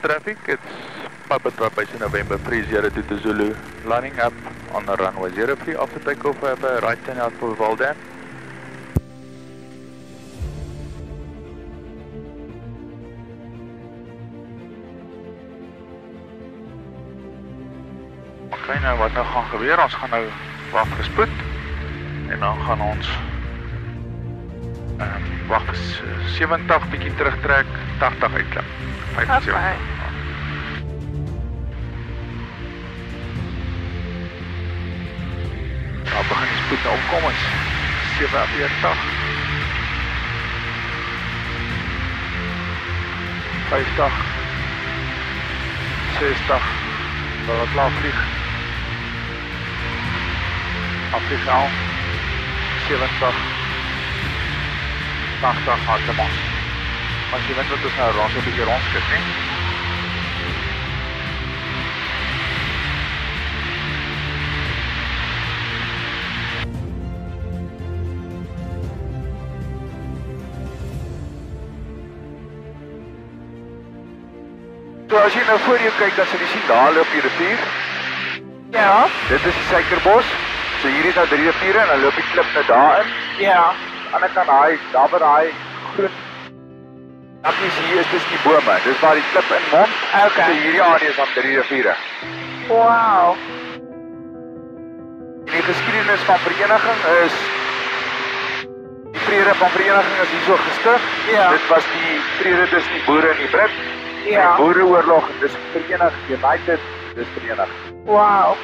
traffic. It's Papa Trapation November 30 to Zulu. Lining up on the runway 03 after takeoff. Have a right turn out for Vaal Dam. Okay, nou wat nou gaan gebeur, ons gaan nou wag vir spoed en dan gaan ons wag vir 70 bietjie terugtrek, 80 uitklim. 75. Okay. Nou begin die spoed nou opkom is 47, 50, 60, dat het laat vlieg. Afvlieg al, 70, 80, hartelijk man. Als je weet dat het nou rond een beetje rondskip, nie? So as jy nou voor jou kyk, dan sal jy sien daar loop die rivier. Ja. Dit is die suikerbos. So hier is nou 3 riviere en dan loop die klip nou daarin. Ja. En dan kan hy, daar waar hy groen nappies hier is, dis die bome. Dis waar die klip in mond. Okay. So hierdie area is dan 3 riviere. Wow. Die geskiedenis van vereniging is die vrede van vereniging is hier so gestig. Ja. Dit was die vrede tussen die boere en die Brit. Ja. Die boereoorlog, dis verenig, United, dis verenig. Wow.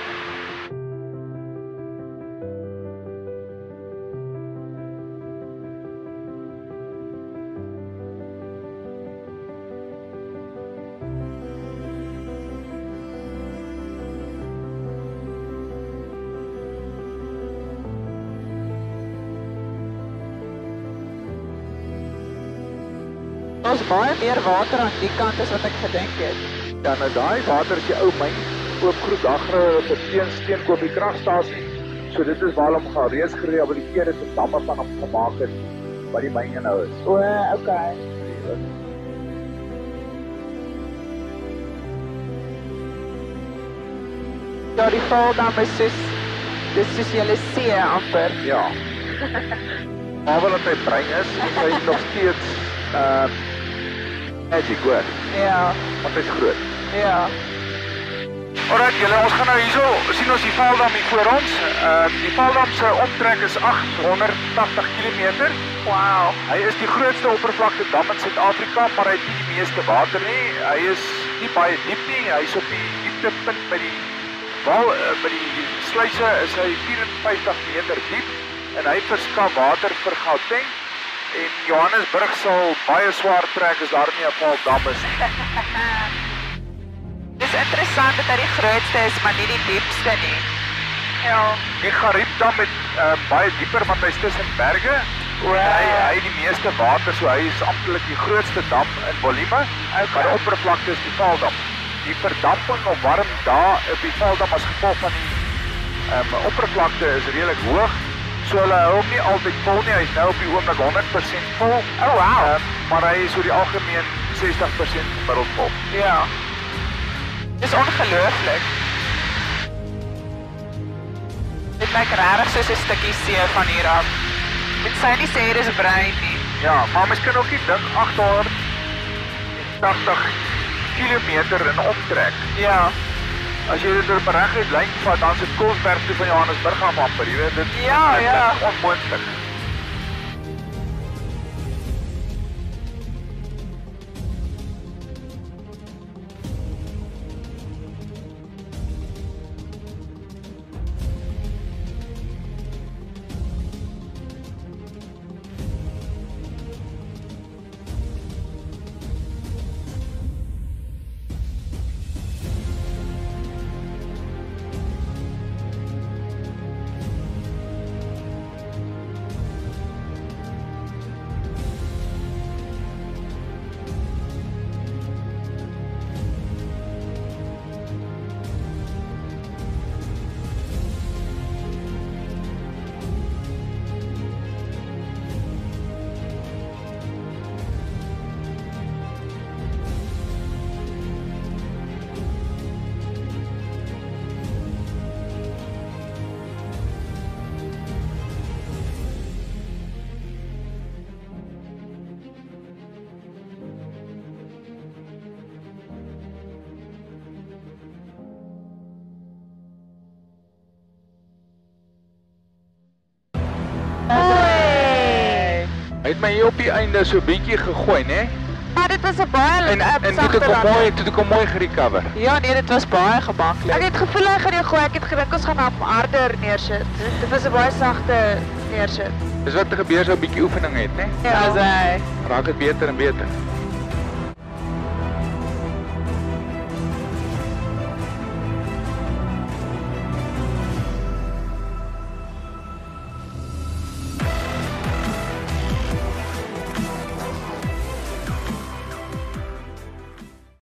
Er is baie meer water aan die kant as wat ek gedink het. Ja, nou daai water is die ou myn oopgroep dagre vir steenkoop die kragstasie. So dit is waarom gaan reeds gerehabiliteer is en damme van hom gemaak het wat die myne nou is. O, okay. Ja, die Vaal Dam is soos julle see amper. Ja. Maar wat hy brein is hy nog steeds magic hoor. Ja. Want hy is groot. Ja. Alright julle, ons gaan nou hierso sien ons die Vaal Dam hier voor ons. Die Vaal Dam se omtrek is 880 km. Wow. Hy is die grootste oppervlakte dam in Suid-Afrika, maar hy het nie die meeste water nie. Hy is nie baie diep nie. Hy is op die dieptepunt by die by die sluise is hy 54 meter diep en hy verskaf water vir Gauteng. En Johannesburg sal baie swaar trek as daar nie 'n Vaal Dam is nie. Dis interessant dat hy die grootste is, maar nie die diepste nie. Ja. Die Gariep Dam het baie dieper want hy's tussen berge. Wow. Hy het die meeste water, so hy is amptelik die grootste dam in volume. Okay. Maar die oppervlakte is die Vaal Dam. Die verdamping of warm daar op die Vaal Dam as gevolg van die oppervlakte is redelik hoog. So hulle hou hom nie altyd vol nie, hy is nou op die oomblik 100% vol. Oh wow. Maar hy is oor die algemeen 60% gemiddeld vol. Ja. Dis ongelooflik. Dit lyk regtig soos 'n stukkie see van hier af. Dit sê nie sê dis brein nie. Ja, maar mens kan ook nie dink 880 kilometer in omtrek. Ja. As jy dit op 'n reguit lyn vat, dan is dit Koelsberg toe van Johannesburg af amper, jy weet dit. Ja, ja. Onmoontlik. Het my hier op die einde so 'n bietjie gegooi, né? Maar dit was 'n baie En toe sagte landing. het ek mooi gerecover. Ja, nee, dit was baie gemaklik. Ek het gevoel hy gaan jou gooi, ek het gedink ons gaan hom harder neersit. Dit was 'n baie sagte neersit. Dis wat er gebeur so 'n bietjie oefening het, né? Ja, hy. Raak dit beter en beter.